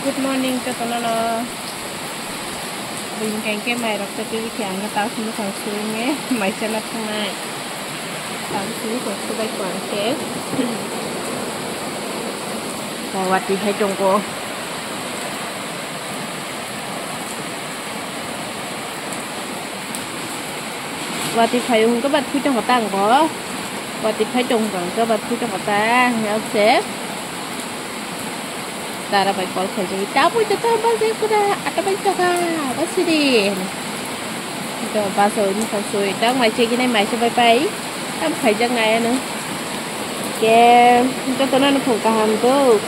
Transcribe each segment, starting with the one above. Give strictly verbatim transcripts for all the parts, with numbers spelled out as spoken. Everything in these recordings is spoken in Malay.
Good morning cho tụi nó nó bình cảnh cái mày đọc cho cái tiếng nó tao không có xuống nhé mày sẽ lập thằng này tao xuống của tôi bay quảng thế và quạt thì hay trồng cô và thì phải dùng các bạn phi trong cái tàng có và thì phải trồng còn các bạn phi trong cái ta nhớ xếp Tara bay call khai jadi tahu jatuh basi kuda ada bay jaga basi di itu baso ini baso itu mai cek ini mai coba bay tam khai jaga ya nu ke itu tu na phung kaham tu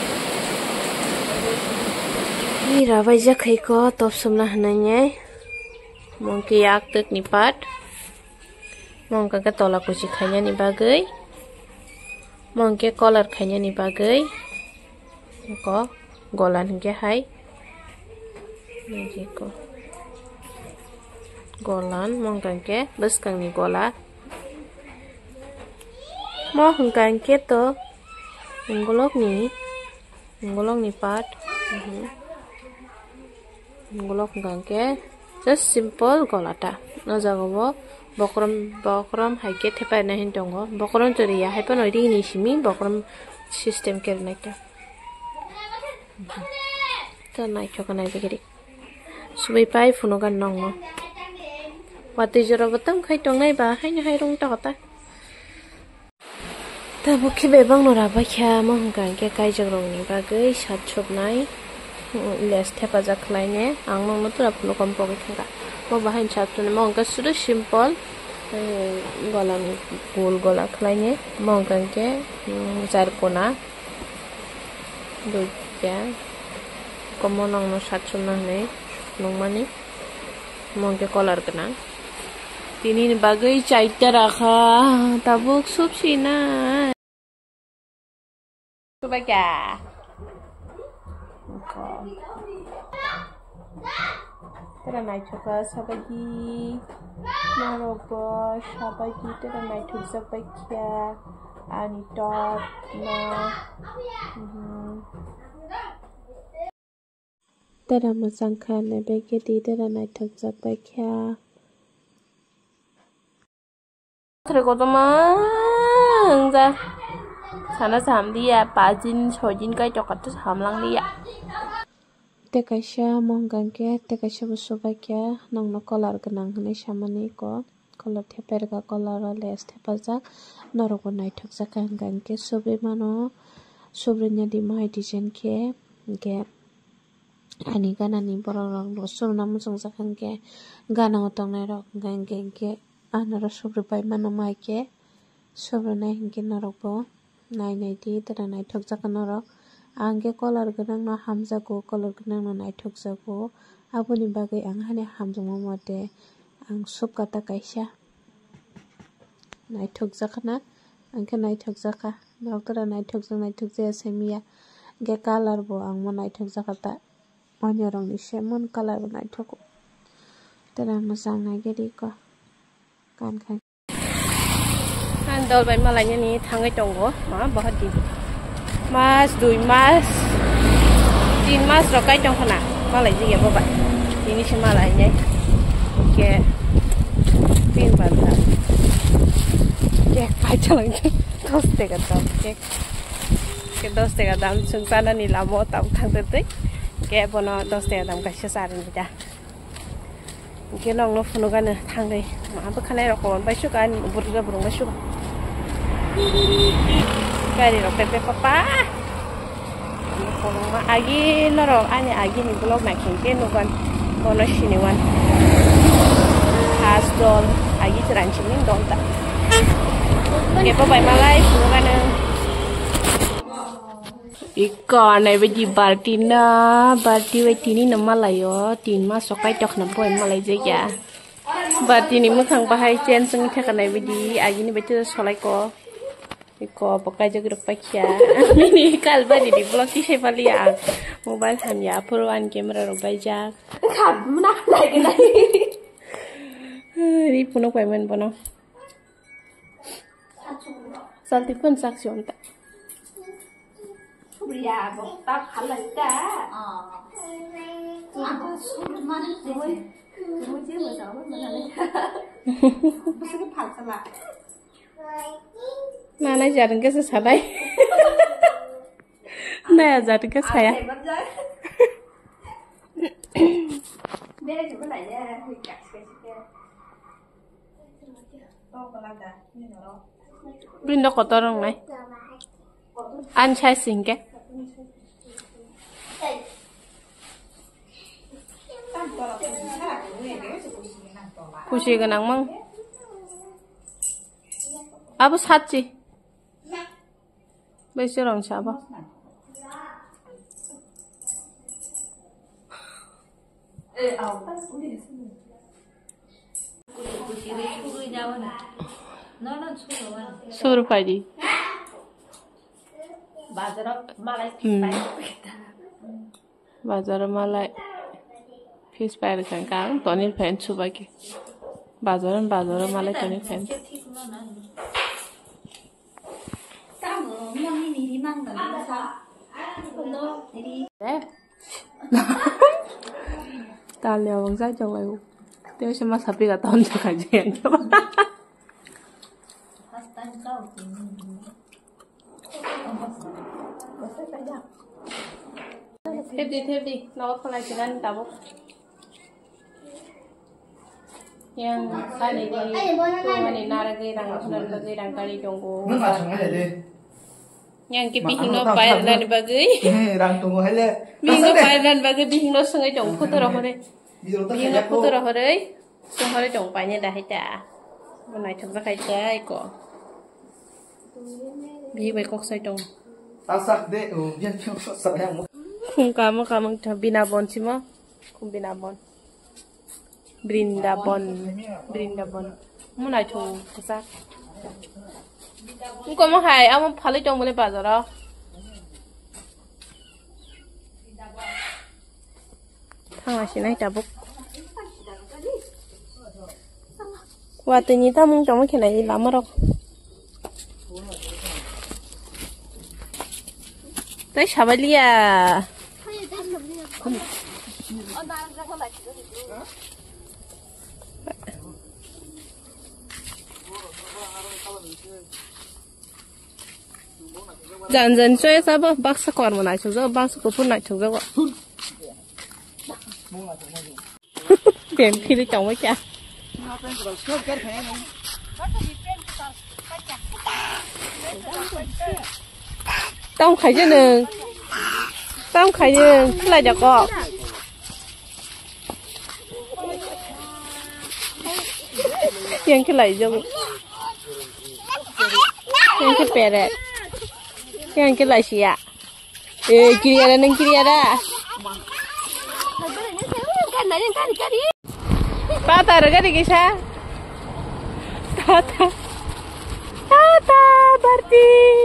ini rabai jaga khai ko top sumna hananya mungkin yak tuk nipat mungkin ke tolak kuci khanya ni bagai mungkin collar khanya ni bagai ko golan ke hai ini ko golan mongkan ke bus kang ni gola mo hungkan ke to ngolok ni ngolok ni pat ngolok hungkan ke just simple golata no jagobo bokrom bokrom hai ke thepai na hin tongo bokrom toriya hai pa noi ri ni simi bokrom system ke naita ta naik cokan naik begini, subai pai funogan nongo, waktu jero betam kai tong naik bah, hai hai rong tak ta, ta bukti bebang nora baca mengkan ke kai jero ni bagai sat shop naik, les tepa jak lainnya, ang mong tu ap funo kompo kita, mau bahan sat tu ni mengkan sudah simple, golan gol golak lainnya, mengkan ke jar kona, dua ya, kamu nong no satu nong nih, nong mana? Mungkin collar kena. Ini bagai caita raka, tabuk sup sina. Coba ya. Tera naik coba sabagi, narobo sabagi tera naik tu sabagya, ani top na. Tera masangkan nebeke di tera naik terjak baiknya. Terus teman, dah sana sam dia, pajin sojin kai coklat tu hamlang dia. Tekasya monggan ke, tekasya busubakya, nang no collar kenang hane shamani ko, collar teper ka collar les tepajak, noroko naik terjak kan ke sobre mano, sobrenya di mai desain ke, ke. Ani gana ni borong bosum namu songsakan ke gana otong nerok gangge ke anara sobre pai mano mai ke sobre nai hingke narok bo nai nai di tera nai thokjakan norok angge collar ganang no hamjago collar ganang no nai thokjago aboni bagai ang hane hamjongmo mote ang sup kata kaisa nai thokjakana angke nai thokjaka norok tera nai thokjak nai thokjaya semia ge collar bo ang mo nai thokjakata Orang ni semon color naik thoko. Tera masang naik jadi ko. Kan kan. Andol bayi malanya ni thangai tonggo, ma bahut di. Mas dui mas, tin mas rokai tong khana. Malai ji ya baba. Ini si malainya. Oke. Pin banda. Kek pai chalang. Dos tega tam kek. Ke dos tega dam sungsana ni lamo tam thang te. Kayak bono dos teh dalam kasih saran kita. Mungkin orang lo funugan thang deh. Maaf bekalai rokok, baik kan, burung burung baik juga. Kali rokok pepe papa. Kalau mah agi lorok, ane agi ni belum makin ke nukan bono sini wan. Khas dol, agi terancam ni dol tak. Kayak papa malai funugan. Ikan này bây giờ bà tin na bà tin bây tin ni nama layo tin mà so kai chok na boy malai je ya bà tin ni mu khang ba hai chen sung the kan này bây giờ ai ni bây giờ solai ko ko pakai jog rok pakya ni kal ba di vlog ki se pali ya mobile ham ya pro one camera rok bai ja kham na lai ke nai ri puno pai men bono salti pun saksión ta Bria bọc tao khá là cả. Ờ. Apa sudah mana sih? Kamu sih bersama mana nih? Masa ke pasar lah. Nah, này giờ đừng cái gì sao đây? Này giờ đừng cái sao ya? Đây chúng ta lại ra thì cả cái cái. Đâu có làm gì? Như nào đâu? Bên đó có tao không này? Ăn chai xinh cái. 구시가 낭망 아부 샀지 몇시랑 잡아 수를 파지 맞아라 말ай 맞아라 말ai Fish pie kan kan tonil fan subaki bazaran bazaran malai tonil fan Kamu mau ini di mana kan sa? Hello, đi. Ta leo bằng giá trong này tiêu xem mà sắp đi cả ton cho cả chuyện các bạn tiếp đi tiếp đi nó không lại chỉ ăn tao yang sai này đi tôi mà này nara cái răng nó là cái răng kari trong cô yang cái bihing nó bay lên bagai răng tung hay là bihing nó bay lên bagai bihing nó sang cái trong cô tôi rồi đấy bihing nó cô tôi rồi đấy xong rồi trong bay như đã hay chả bên này thằng ra hay chả ai có bihing bay cọc sai trong asak deh oh biar cuma sayang không kamu kamu Binabon sih mah không Binabon Brindaban Brindaban muốn này thùng sao không có mà hay ông phải lấy chồng mới bao giờ đó thằng này xin này trả bút và tự nhiên tao muốn chồng cái này làm mà đâu tới sao vậy lia dần dần chơi sao bác bác sẽ còn một này chúng ta bác sẽ có phút này chúng ta gọi tiền khi đi chồng với cha tao khai cho nương tao khai nương cái này được không tiền cái này dùng tiền cái bè đấy tiền cái này gì ạ ê kiri ada neng kiri ada tata raga di kisah tata tata berarti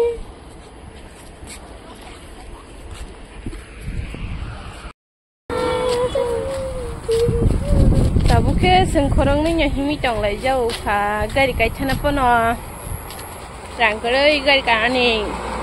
tabu ke sengkorong ni nyahimi chong lai jauh ka gari kai chana pono rang kerei gari ka aning